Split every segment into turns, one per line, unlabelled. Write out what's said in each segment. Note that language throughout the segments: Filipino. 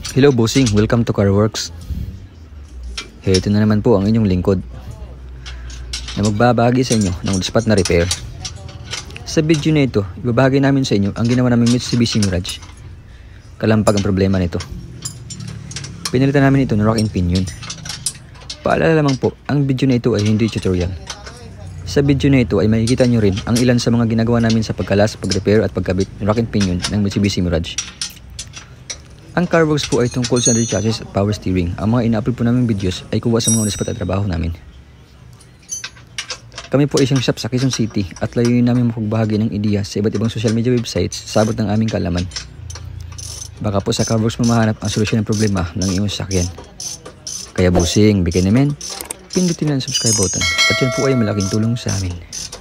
Hello bossing, welcome to CarWorks. Ito na naman po ang inyong lingkod na magbabahagi sa inyo ng spot na repair. Sa video na ito, ibabahagi namin sa inyo ang ginawa naming Mitsubishi Mirage. Kalampag ang problema nito. Pinalitan namin ito ng rock and pinion. Paalala lamang po, ang video na ito ay hindi tutorial. Sa video na ito ay makikita nyo rin ang ilan sa mga ginagawa namin sa pagkalas, pag-repair at pagkabit ng rock and pinion ng Mitsubishi Mirage. Ang CarWorks po ay tungkol sa chassis at power steering. Ang mga ina-upload po namin videos ay kuha sa mga on-the-spot at trabaho namin. Kami po ay isang shop sa Quezon City at layunin namin mapagbahagi ng ideya sa iba't ibang social media websites sa abot ng aming kalaman. Baka po sa CarWorks mo mahanap ang solusyon ng problema ng iyong sasakyan. Kaya busing, bigyan namin, pindutin na ang subscribe button at yan po ay malaking tulong sa amin.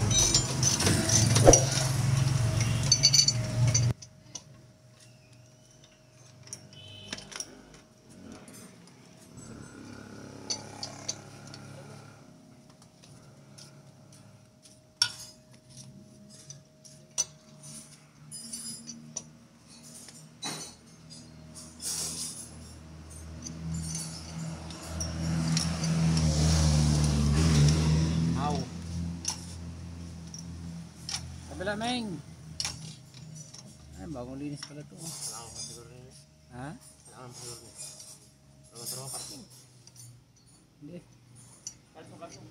Kabila, Meng. Ay, bagong linis pala ito. Kailangan pa siguro linis. Ha? Kailangan pa siguro linis. Kailangan pa siguro parking. Hindi. Parking.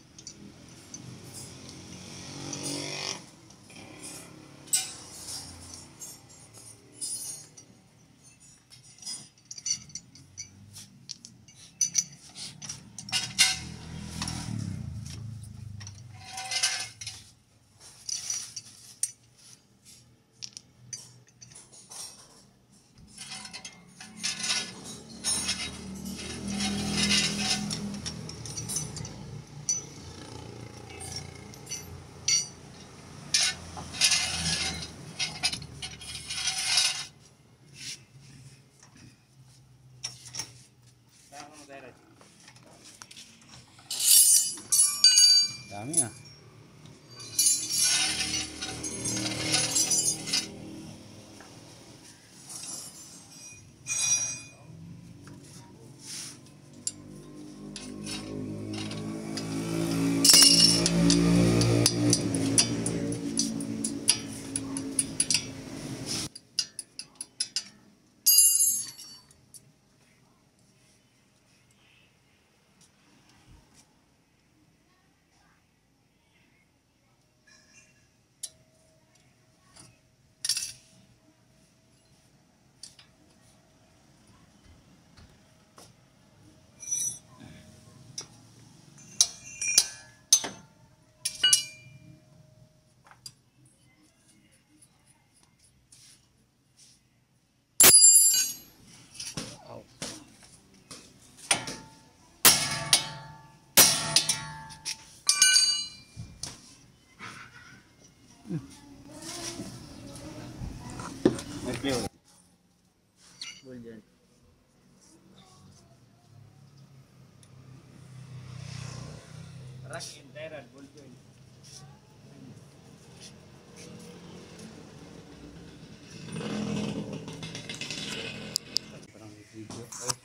Dami ah. May flavor. Bol dyan. Rush entire bol dyan. Parang video.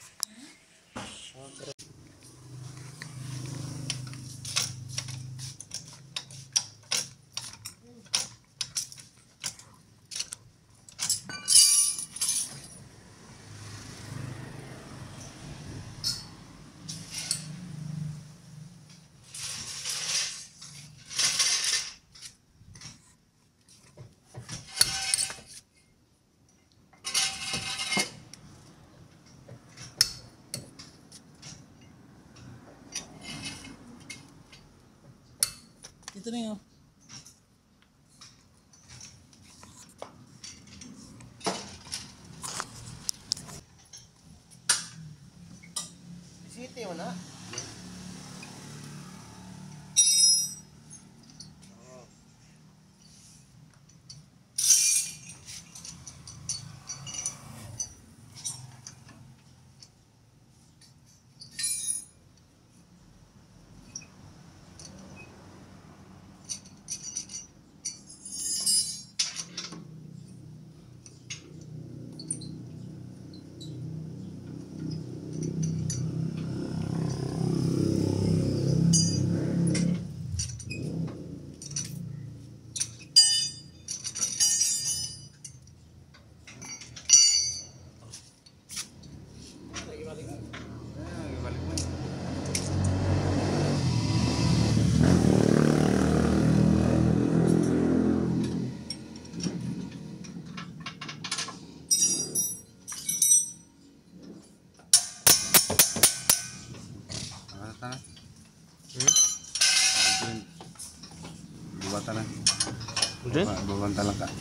Ito na yun. City mo na? bata na.
Udah?
Babanta lang ka.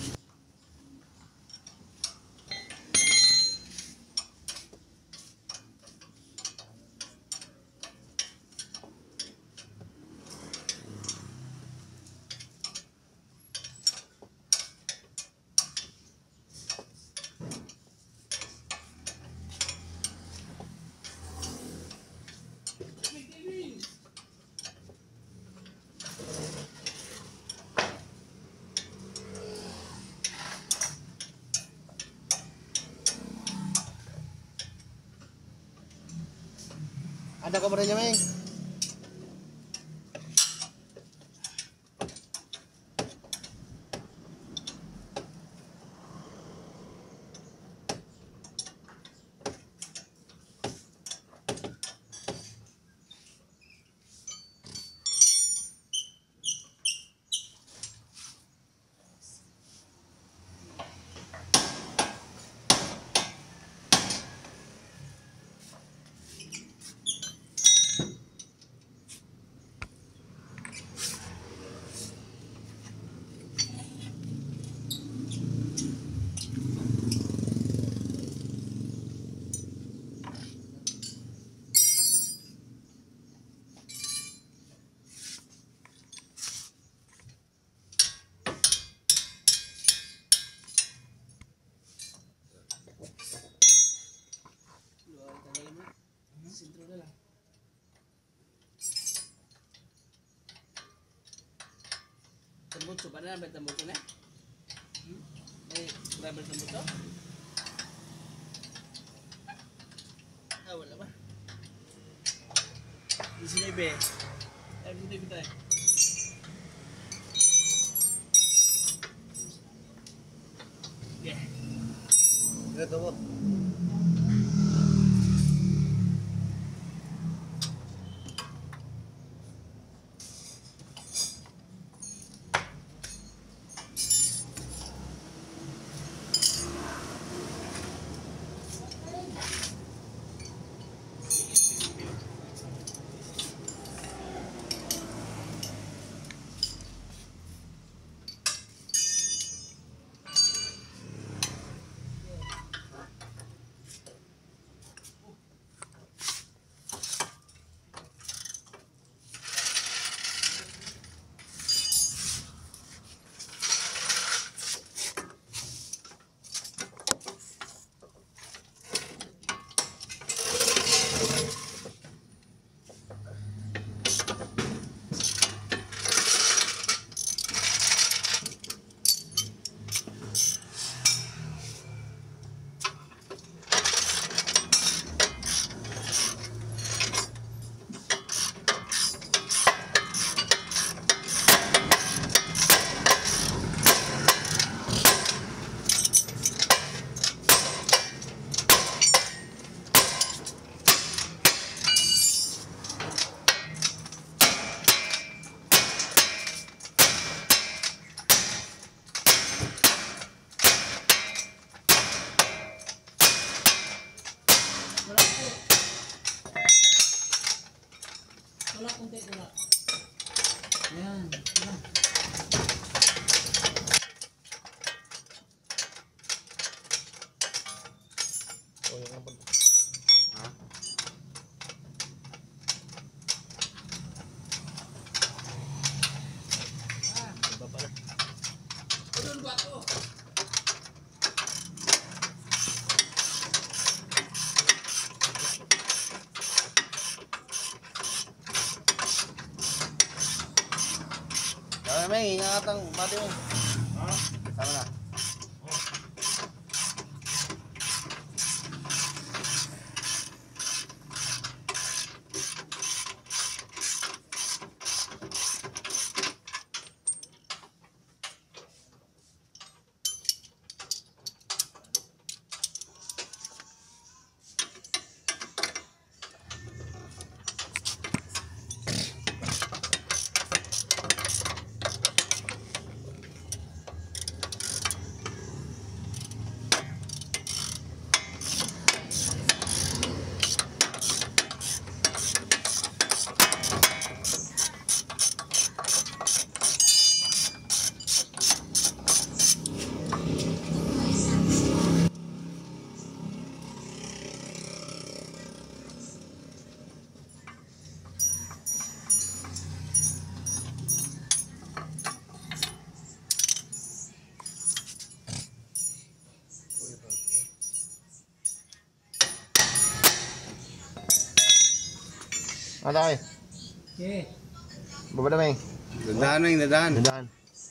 Ada kabarnya, Meng?
Tembutso pa na ba tembutso na? May driver tembutso? Ah, wala ba? Di sila ibe. Ay, buti ko tayo. Yeah.
Ito po.
Tulak kunti, tulak. Yan. Yan.
Oh, yang apa?
Ha?
Iba pala.
Tulun ko ako.
Tama, Meng. Ingat ang bati mo. Tama na. Ada kay.
Okay.
Baba na may.
Dadaan na yung dadaan.
Dadaan.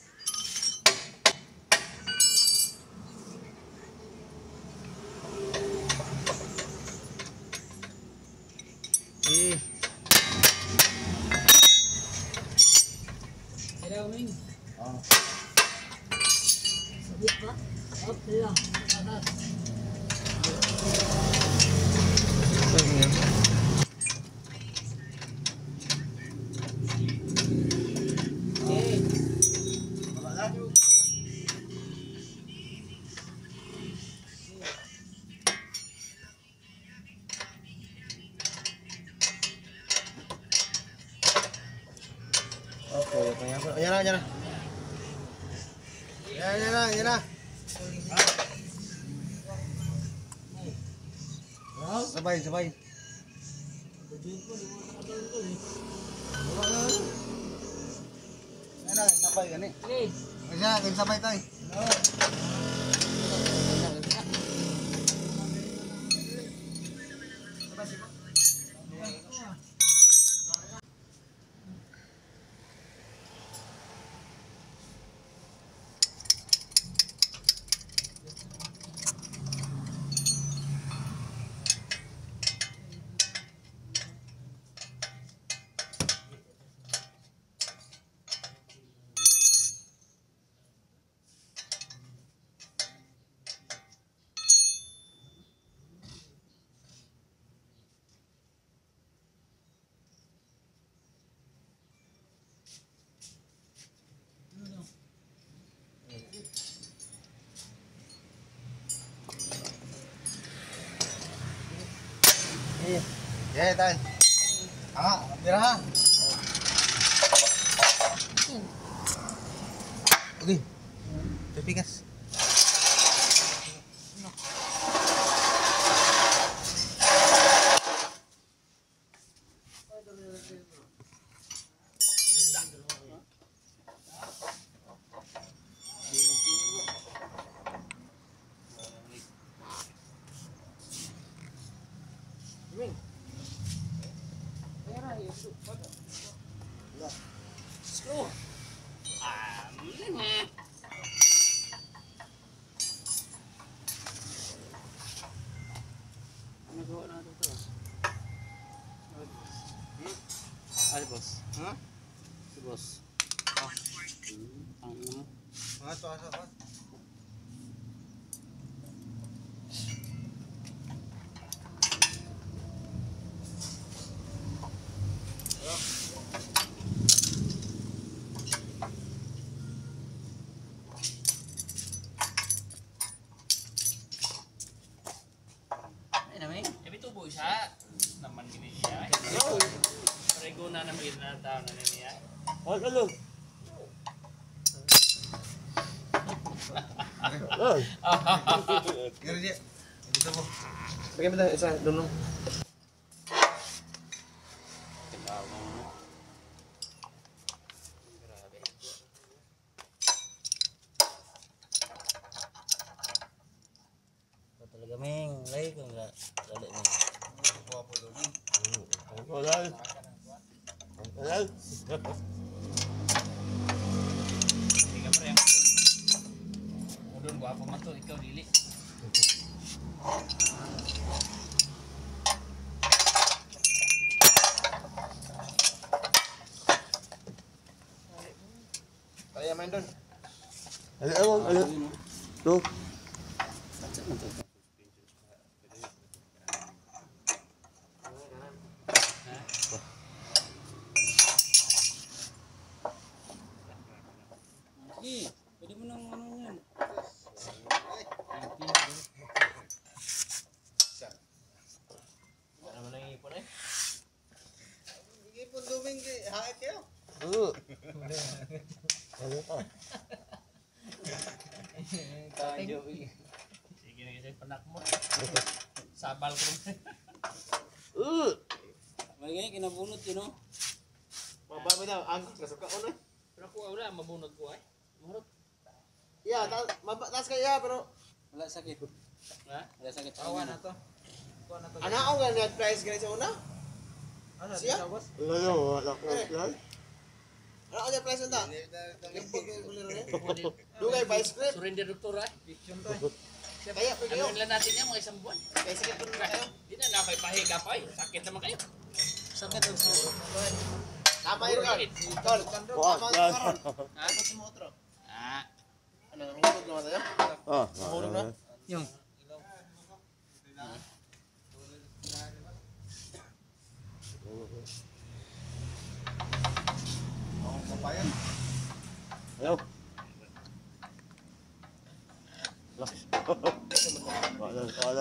Hello, Ming.
Okay, ayan na, ayan na. Ayan na, ayan na. Sabay, sabay. Ayan na, sabay gani.
Okay.
Ayan, sabay tayo. Yeah, tayo. Tira ha. Okay. Pipigas.
Slow. Ano gawa natin ito? Ay, boss.
Ha?
Si boss. Ang ino mo.
Ato.
Ay, namin. Ebi tubo siya. Naman gini siya. Parego na namin na tao na niya.
Oh, hello. Gari dia. Dito mo. Bigyan mo tayo isa dunong.
Talaga ming, lay ko nga dali mo.
Wala. Wala.
Tiga pre yang udon gua apa mato ikaw dili.
Kaya main doon. Ano? Tuh.
Sige, pwede mo nang ano yan. Ano mo nang ipon eh?
Ipon duming hait kayo. Ano to?
Kanjo. Sige na kasi panak mo. Sabal ko rin. Magiging kinabunot yun no?
Mababa daw, angkot ka suka uno.
Pero ako wala, mabunot ko ay. Marot.
Ya, taas kaya pero
Wala sakit. Ha? Wala sakit.
Awan na to.
ana ako nga net price ganito sa una. Siya? Wala ko plan. Ano ka niya present ta? Dugay ba script?
Surrender doktor ay.
Kaya pa kayo.
Ano lang natin yan mga isang buwan.
Kaya sige po na kayo.
Hindi na napay-pahiga pa eh. Sakit naman kayo.
Sakit ang sa.
Tama yun ka. Tol. Tama yun ka ron.
Ha?
Si Motro.
Ah.
Ano, nahulog naman tayo? Nahulog na?
Yung.
Ayaw. Wala.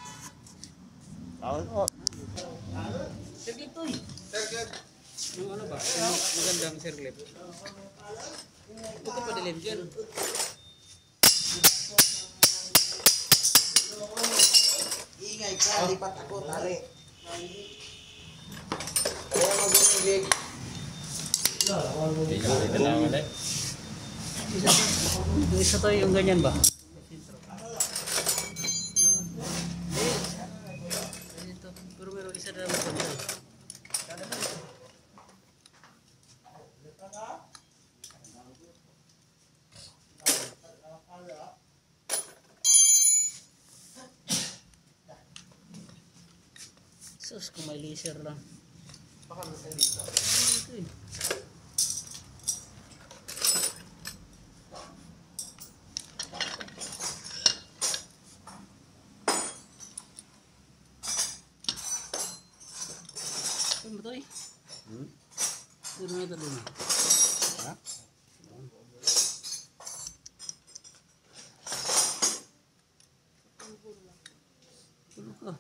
Sige to eh.
Yung ano ba? Yung magandang circlip. Ito pa dilim dyan.
Ingay ka, lipat ako, tari. Kaya mag-ibig.
Yung isa to yung ganyan ba? Pero meron isa na naman. Sus, kung may laser lang.
Baka may dito.
Ito eh. Ano ba ito eh? Puro na ito doon ah.
Ha?
Puro ka.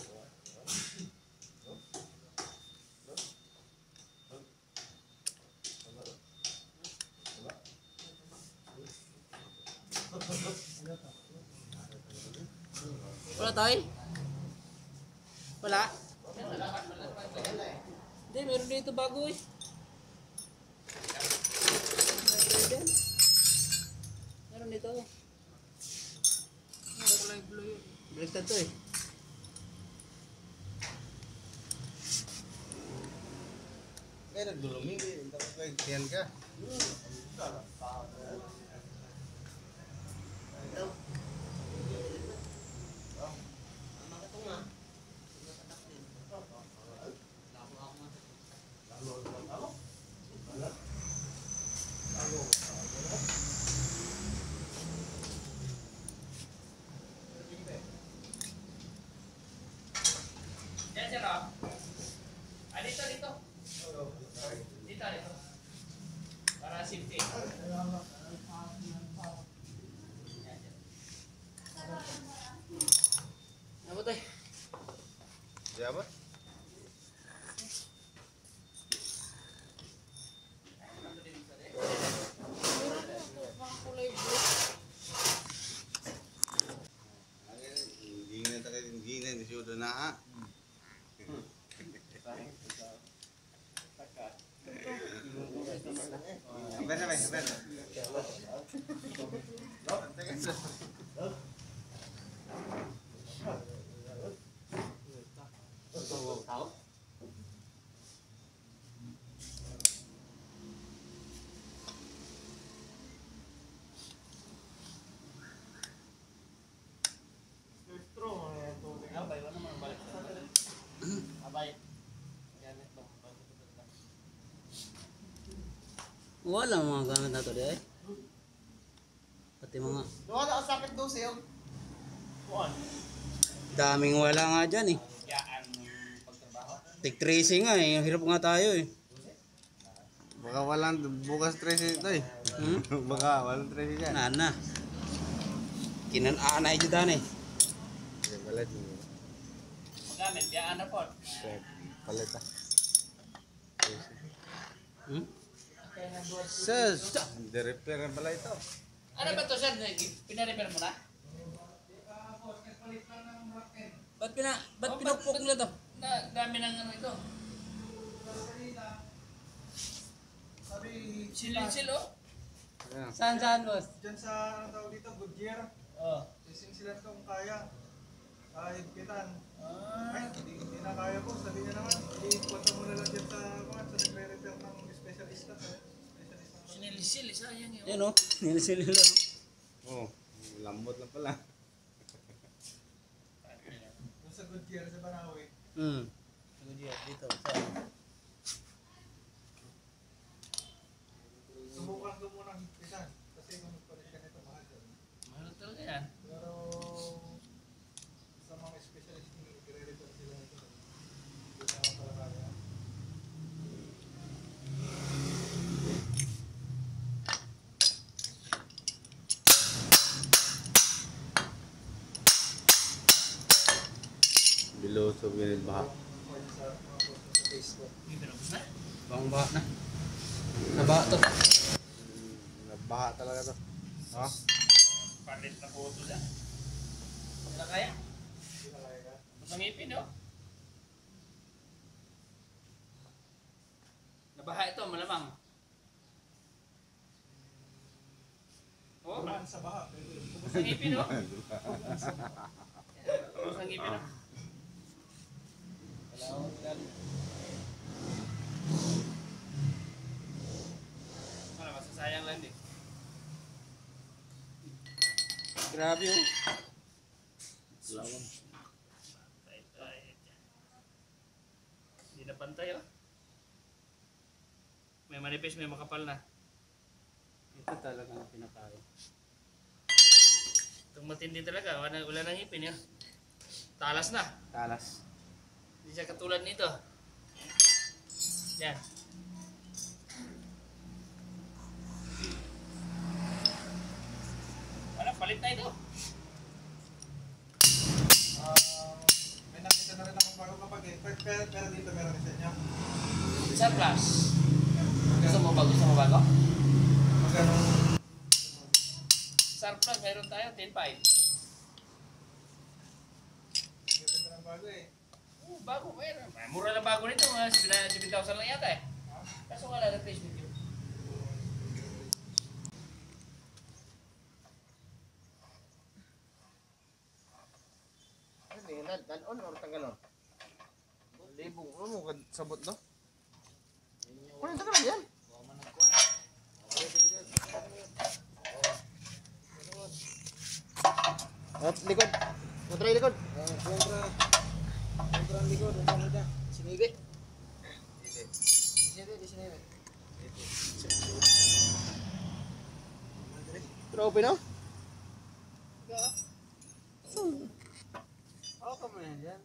Wala tayo? Wala? Hindi, meron dito bago eh. Meron dito. Kulay blue yun. Baliktad to eh.
Kaya nagdulumi, hindi ako kayo tiyan ka.
Yan sir oh. Ah, dito. Dito. Para safety.
Ano tayo?
Siapa? Hindi na disudo na ha. Aben.
Wala mga gamit na to di ay. Pati mga
Wala ka sakit daw sa'yo.
daming wala nga dyan eh.
Yaan pagtrabaho.
Take tracing nga eh. Hirap nga tayo eh.
Baka walang bukas stress ito eh. Baka walang stress yan.
Nana. Kinan-anay dyan dan eh.
Palit.
Magamit, yaan na po.
Palit ah.
Sus!
Di-repair pala ito.
Ano ba to sir? Pinarepair mo na?
Ba't pinupok nila to?
Dami ng ano ito. Silil oh.
Saan boss?
Diyan sa ano tawag dito, Goodyear.
Oh.
Sising sila kung kaya.
Ay, kitan. Ay, hindi na kaya po. Sabi niya naman, ipunta mo na lang dyan sa mga sa nagre-repair ng specialista.
Sinilisil, sayang yun.
Yan o, nilisil nila.
Oo, lambot lang pala. Sa Goodyear sa Banawi.
Dito, sa
Subukan ko muna ng kitan. Kasi kung magpalit ka nito, mahal yun.
Mahal talaga yan.
Pero sa mga specialist nagre-repair sila nito. Hindi na ako pala kaya. Below so binid baha.
May pinabos na.
bang baha na. Nabaha to.
Nabaha talaga to. Ha?
Palit na po ito dyan. Wala kaya? Mas ang ipin, no? Nabaha ito, malamang. Oo,
Kumaan sa baha.
mas ang ipin, no? Mas ang ipin, no? Wala, masasayang lang din.
Grabe oh.
Lawang. Hindi na pantay, oh. May manipis, may makapal na.
Ito talaga ang pinakain.
Itong matindi talaga, wala nang ipin, yun. Talas na.
Talas.
Hindi siya katulad nito. Yan. Wala, palit na ito.
May nakita na rin akong bago kapag eh. Pero dito meron isa niya.
Surplus. Gusto mo ba? Gusto mo bago?
Magkano?
Surplus, meron tayo, 10.5.
Ganda ng bago eh.
Bago, meron. Mura lang bago nito, mga 7,000 lang yata eh. Kaso wala na replacement yun.
Ano yun? Dalon or tanggalon? Libong. Ano mo sabot no? Ano tanggalon yan? Likod. Kontra likod. Kontra likod. Kontra sinibi. Sinibi. Trophy no? Ako ka mo yan dyan.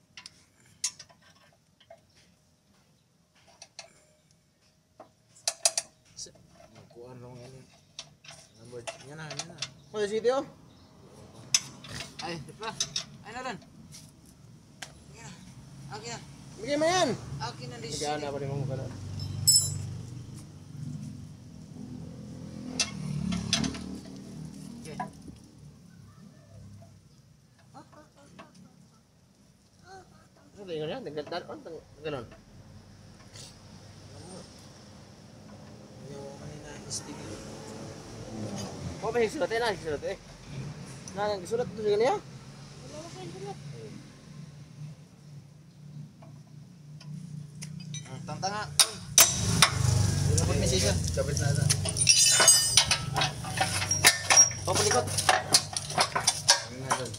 Kuhaan lang yan. Yan na. O, sa sitio? Ay, diba? Ay na rin. Akin na. Bigay mo yan. Akin na. Bigyan na pa rin mo ka na. Okay. Ano ba yun yan? Nagdalon? Ganon. Oh, may sulat eh, nagsulat eh. Nagsulat ito sa niya? Tantanga. Dapat may sisa. Dapat na ito. Oh, palikot. Ano na doon?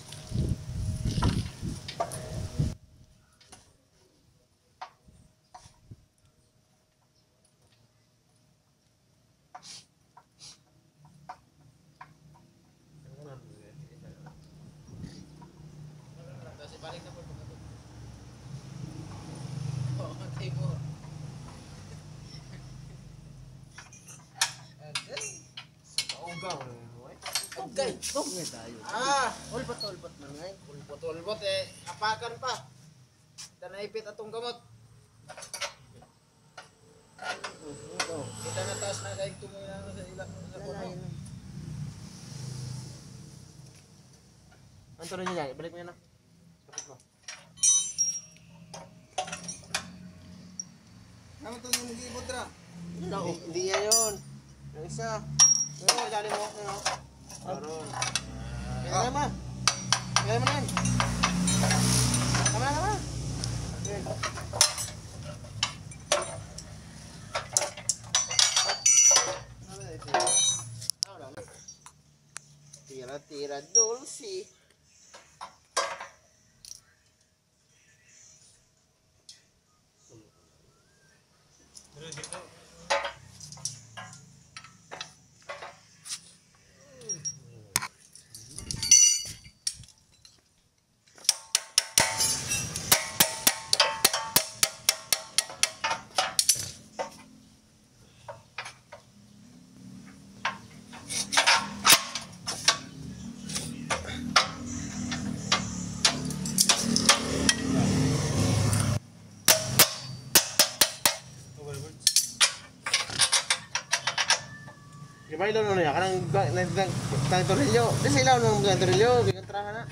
Ulbot eh, apakan pa. Tanaipit atong gamot. Kita na taas na kahit tumoy na sa ilang sa puno. Anto rin niya, balik mo yan na. Kapit mo. Naman ito yung gibot ra. Hindi yan yun. Yung isa. Yung dali mo. Aron. Kaya naman. Kaya naman yan. Tama na. Tira dulce. Gimana ilaw nun ya? Kanang torilyo. Di sa ilaw nung torilyo. Bigang terangan na.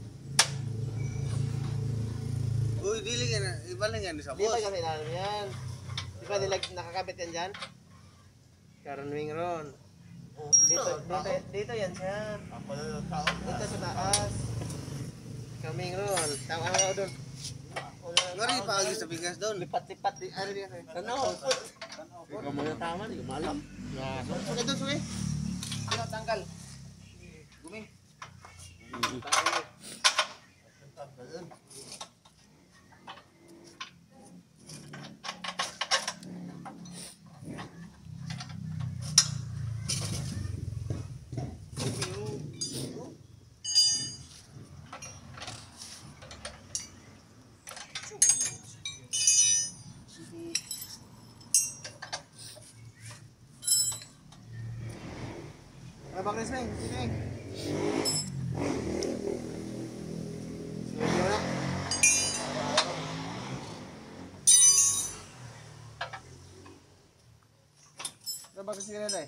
Uy, dili ka na. Ibaling yan sa
Di
boss.
ba kami ilalim yan? Di ba nila nakakabit yan dyan? Karon wing ron. Dito yan siya. Dito sa taas. Kaming ron. Tawa nga doon.
Ngari pa agi sa bigas doon.
Lipat-lipat. Ano di kasi? Ano? Ikaw mo na tama. Hindi ko malam. Suki doon, suki. Sino tanggal? Guming. Tanggal. Apa Chris Meng? Sini Meng. Sini nak. Apa Chris sini deh?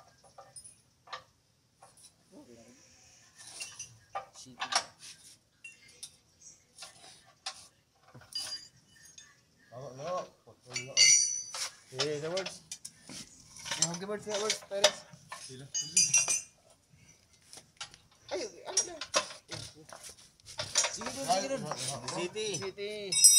Bawa no. The words. Yang the words, Paris. Ayo, ano na? Sige doon.
City.
City.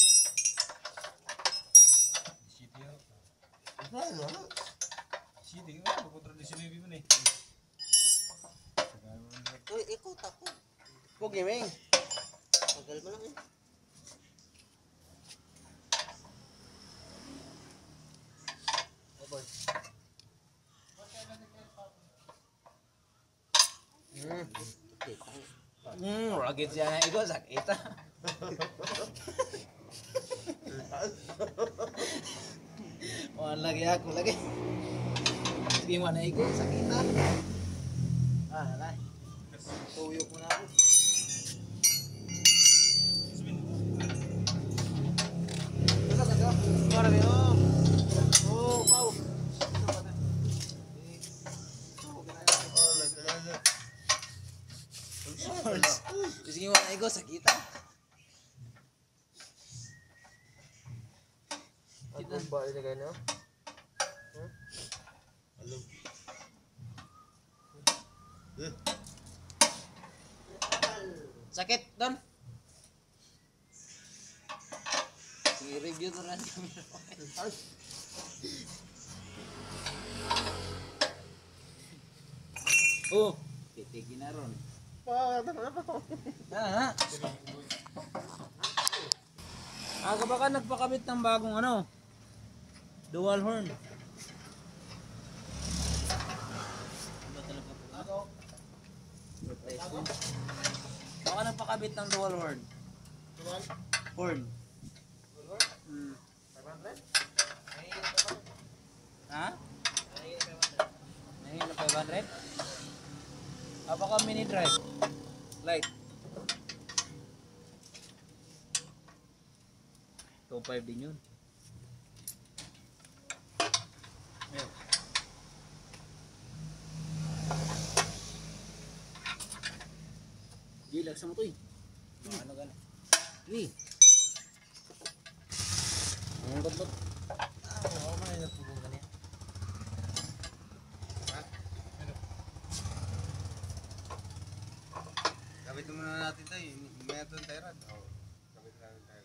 Sini kan buku tradisi ni ni.
Uy, ikot ako. Kung gaming. Tagal mo lang eh.
Rakit siya na ikaw sakita. Wan lagi aku lagi. Sige mo na ikaw sakita. Lah. Tuyok mo na ako.
Para rin oh. Oh, pau.
Sige mo na ikaw sakita.
Ako ba ito kayo no?
Sakit Don. Sige review to rin kami. Oh, titigin na ron. Aga ba ka nagpakamit ng bagong ano? Dual horn. Baka nagpakabit ng dual horn. Horn. Ha? Nahihila 500? Baka mini drive. Light. 2.5 din yun. Ayun. Gilag sa mo to eh. Ano gana? Ni. Ang ba't.
Oo, may natulong ka niya. Kabit muna natin tayo. May atong tayo. Kabit natin tayo.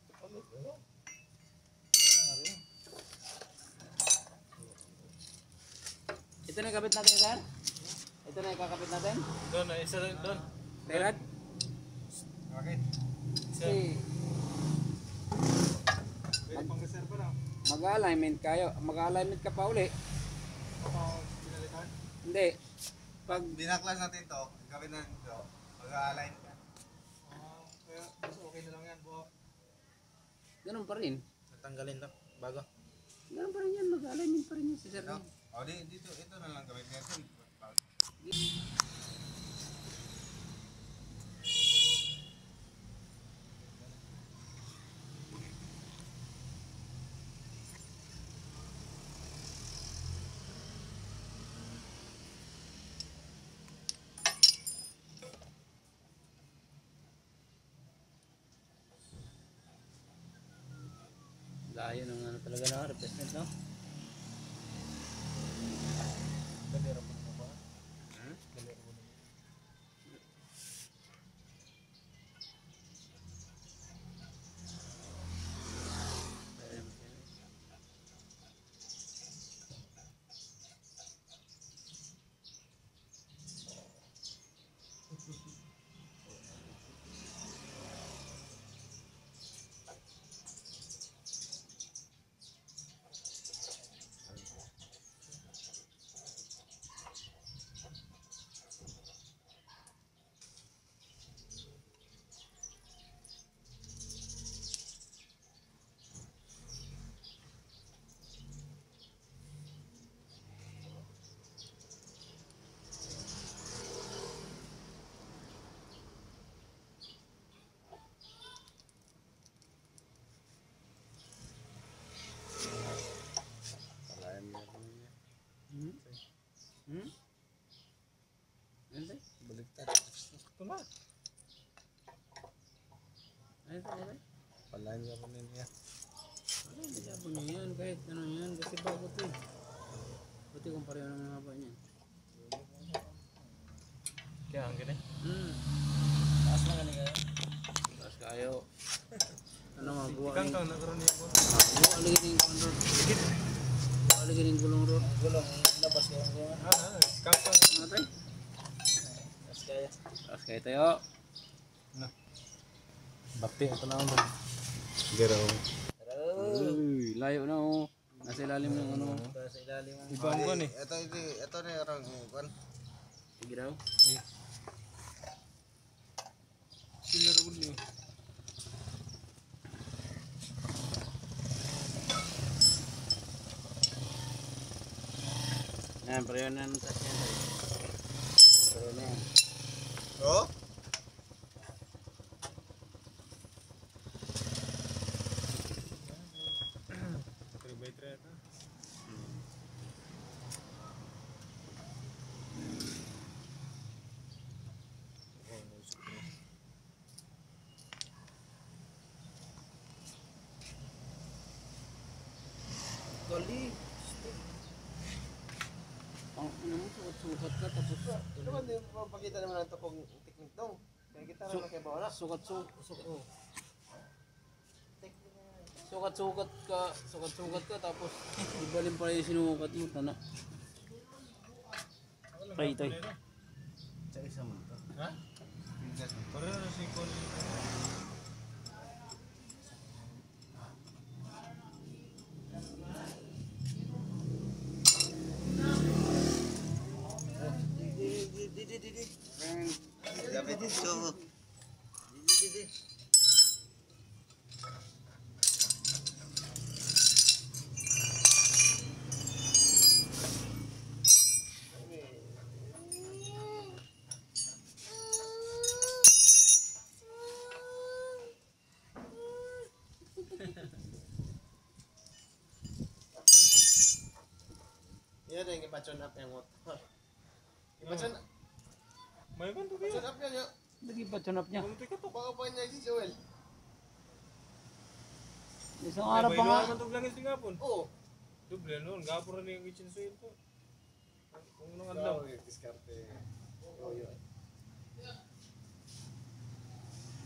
Ito na yung kapit natin, sir? Ito na yung kakapit natin?
Doon, isa rin doon.
Terad?
Bakit?
Kasi
Pwede pang reserva lang.
mag-alignment kayo. Mag-alignment ka pa uli.
Pinalitan?
Hindi. Pag
Binaklas natin to. Kabit natin to. Mag-align ka.
Kaya mas okay na lang yan, buhok.
ganun pa rin.
Natanggalin lang. Bago.
Ganun pa rin yan. Mag-alignment pa rin yan si sir.
No? O dito. Ito na lang kabit natin.
Layo ng ano talaga na replacement, no?
Dalira mo na ba? Dalira mo na.
Ano?
Baliktad.
Ito na.
Ano?
Palain ka pa niya.
Ano? Nagabo niya yan. Kahit ano yan. Kasi bago ito eh. Buti kung pareho ng mga haba niya.
Kaya ang ganun.
Taas na ganun kayo.
Tapos kayo. Ano mga buwa
Ikang
rin.
taon nagkaroon niya po.
Buwa ligin yung control. Buwa ligin yung gulong road.
Gulong. Labas kayo.
Ikang taon.
Ano tayo?
Taas kaya.
Tapos kayo tayo.
Bati, ito na ako.
Garo.
Uy, layo na oh. Nasa ilalim ng ano.
Sa ilalim ang
Ibang ko ni.
Ito na yung kwan.
Sige daw.
Sinarabod niyo.
Yan, pareho na ng tas yan. Pareho na yan.
Oh?
Three by three ito.
Gali. Ang ano mo, sukat-sukat ka tapos.
Ano ba din mapakita naman ito kung technique dong? Kaya kita naman kay Bawala.
Sukat-sukat ka tapos ibalin pa yung sinukat mo, tana. Tay.
Sa isa mo ito.
Ha? Pareho na si Cole.
Lapit dito. Yan yung ipatson up yung motor. Ipatson
May kanto kayo.
up yan yun.
Lagi pa tunap niya.
Kunti ka to.
Baka pa niya si Joel.
Isang araw pa nga.
May iwan lang yung tingapon.
Oo.
Duble noon. Gapuro na yung kitchen suite to. Kung nung adlaw.
Diskarte. Yoyo.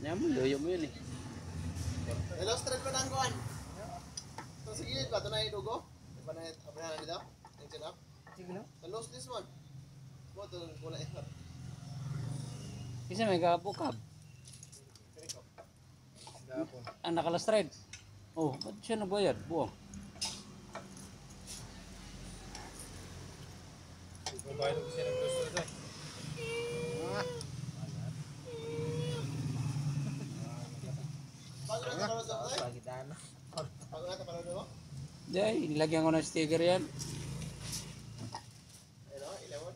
Nyamon, loyo mo yun eh.
Hello, straight pa nang kuhan. Ito sa gilid ba? Ito na idugo? Ito ba na dito? Yung chin up?
Sige lang.
Hello, this one. Mo, ito wala ito.
Kasi may kapukab. Ang nakalastride. Oh, ba't siya nabayad? Buwang.
Kung bahay ko siya nag-gusto ito eh.
Bago na ito parang sa tayo?
Pagitan.
Bago na ito parang mo?
Day, nilagyan ko ng sticker yan.
Ayun o, 11.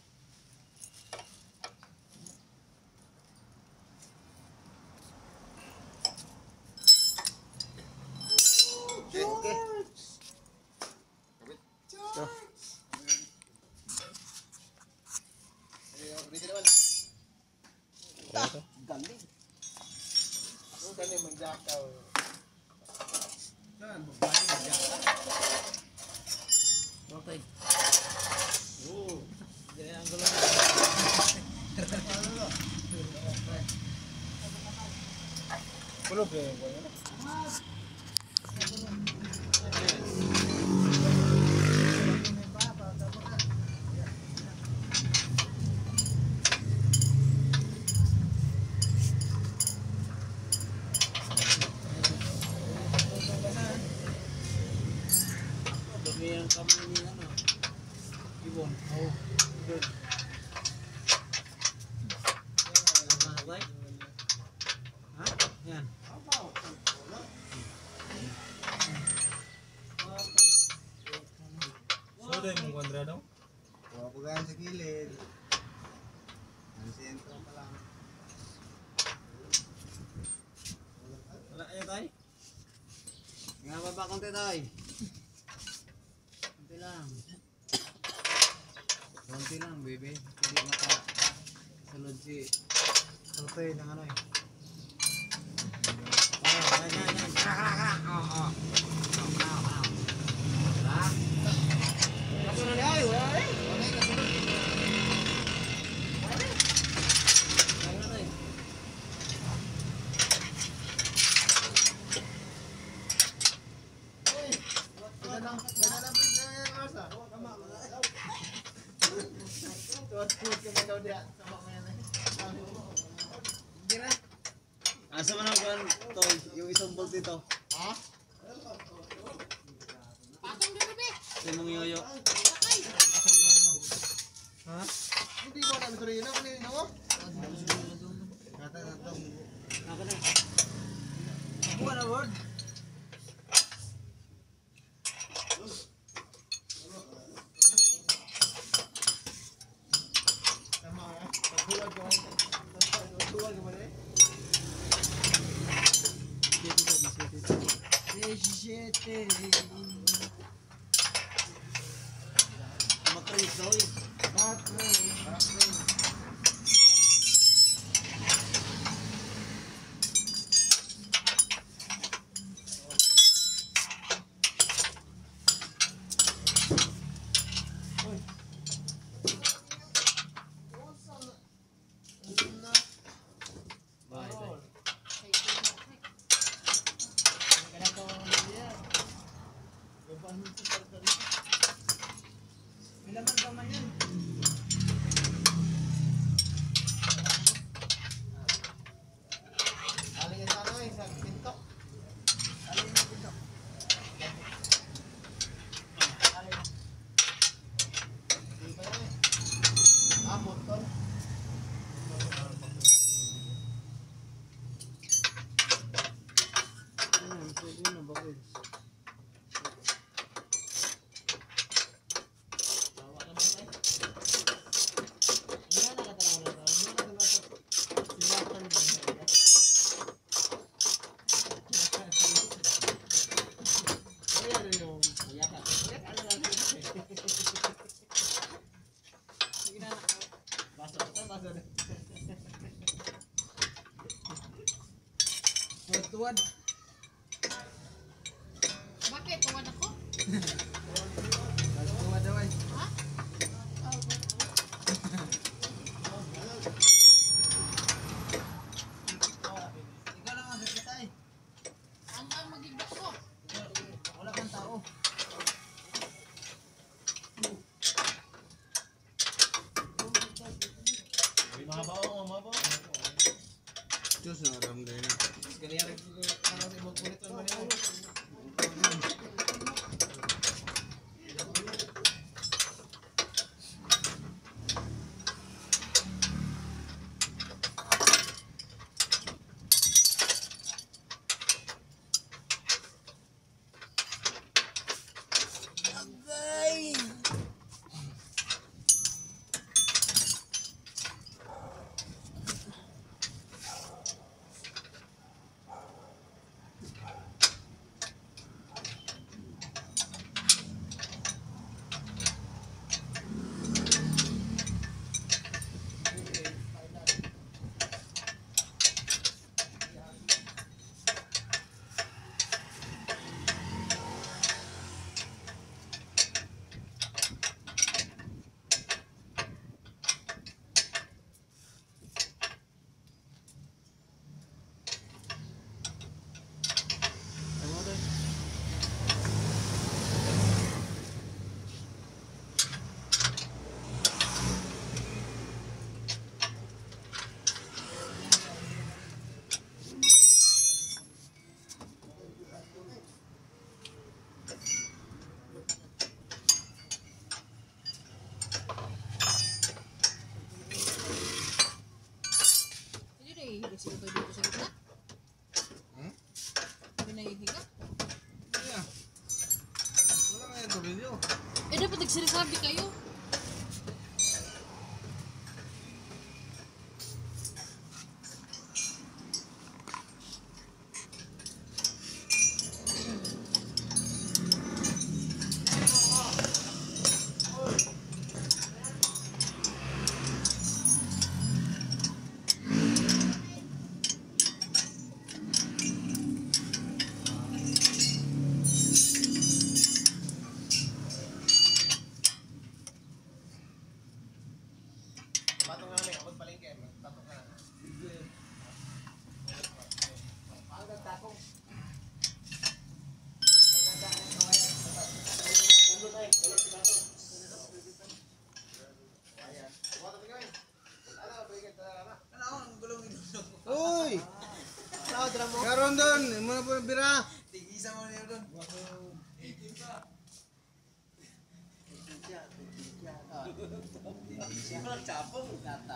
Okay.
So,
Ready naman.
Galing.
Ang galing mag-jackaw.
Saan? Bukbali na dyan.
okay.
Ganyan ang gulo na.
Kulog eh.
Dumi ang kamay ni ano. Ibon. Oh, good. Ha? Yan.
Soda yung kwandrado?
Huwag ko ganyan sa gilid. Ang sentro pa lang.
Wala kayo tayo?
Nga baba konti tayo. Konti lang. Konti lang, baby. Hindi makasalod si Totoy ng ano eh. Yan. Karak. Oo. Diba? Kasunod na ay, wala rin. Okay, kasunod. Wala rin. Wala rin. Asa man ang toy, yung isang bolt dito.
Ha?
Yung mga yoyo.
Ha? Hindi ko alam ito rin. Ano yun ako?
Kata na to. Ako na. Ako na, Lord.
Tama ha? Pagbuwag ko. Pagbuwag ko ba rin?
Matrace daw yun.
Alingin sa ano eh, sa pinto. Alingin sa pinto. Alingin. Di ba yan eh? Ah, motor.
Pwede na ba kayo? Tuwad.
Bakit? Tuwan ako?
Tuwad daw ay.
Ha?
Mabaw, mabaw.
Diyos na ramday na.
Ganyan rin parang sa ibang kulit ang maniyo.
Hindi siya dito sa gitna. Pinahihiga.
Yeah. Wala nga ito video.
Eh, dapat nagsirisabi kayo.
Patong nga namin, abot palengke. Patong ka na. Ang nagtakong.
Uy! Karon doon, mo na po bira.
Tigisa mo niyo doon. Walang tsapong. Lata.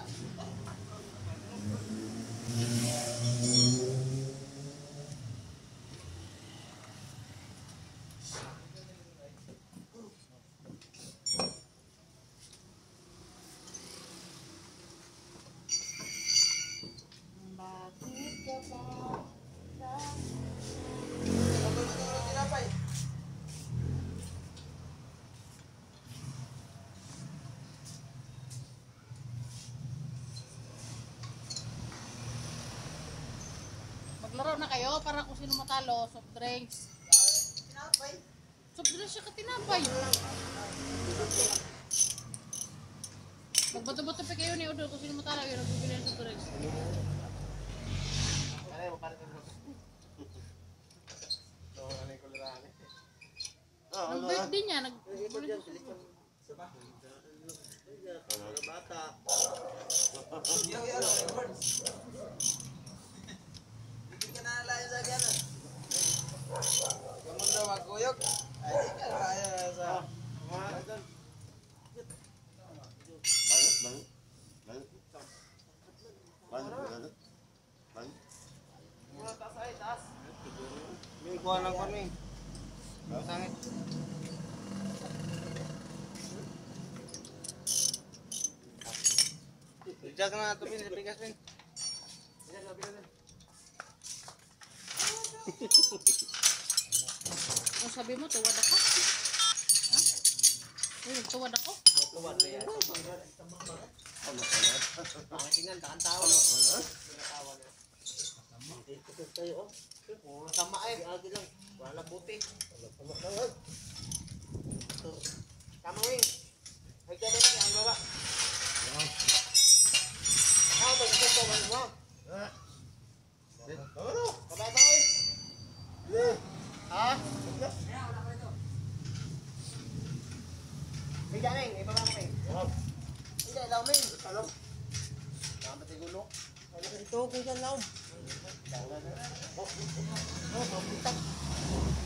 Maglaro na kayo para kung sino matalo, soft drinks. Soft drinks siya katinapay. Magbato-bato pa kayo ni Udo kung sino matalo yun, nagbibili ng soft drinks.
Kaya mo parang ito. So, ano yung kuliraan eh?
Ang birthday niya,
Bata.
Yo, yo, records. Hindi ka nalalayan sa gano'n. Kung mundo magkuyog, ay di ka nalalayan sa mga doon. Mula taas ay, taas.
May kuha lang kami. Sangit. Diyak na ito pin, pikas pin.
Kung sabi mo, tuwad ako. Ha? Uy, tuwad ako.
Tuwan na yan. Pangasingan, kakantawa no? Kakantawa na. Dito tayo, oh. Kung sama eh, agi lang. Wala buti. Tama wing. Ay ka na ang baba. Ah, mag-isip ko, man mo. Kabata ko eh. Ha? May daming, ibaba mo eh. Hindi, ilaw mo eh.
Ito ko dyan, Laom. Oh, mabutak.